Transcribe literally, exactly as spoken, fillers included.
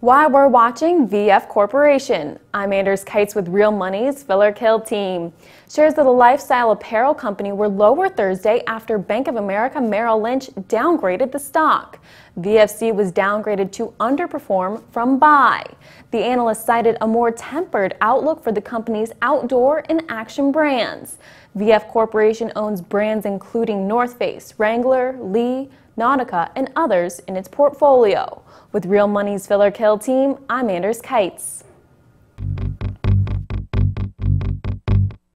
Why we're watching V F Corporation. I'm Anders Kites with Real Money's Filler Kill team. Shares of the lifestyle apparel company were lower Thursday after Bank of America Merrill Lynch downgraded the stock. V F C was downgraded to underperform from buy. The analyst cited a more tempered outlook for the company's outdoor and action brands. V F Corporation owns brands including North Face, Wrangler, Lee, Nautica, and others in its portfolio. With Real Money's Filler Kill team, I'm Anders Kites.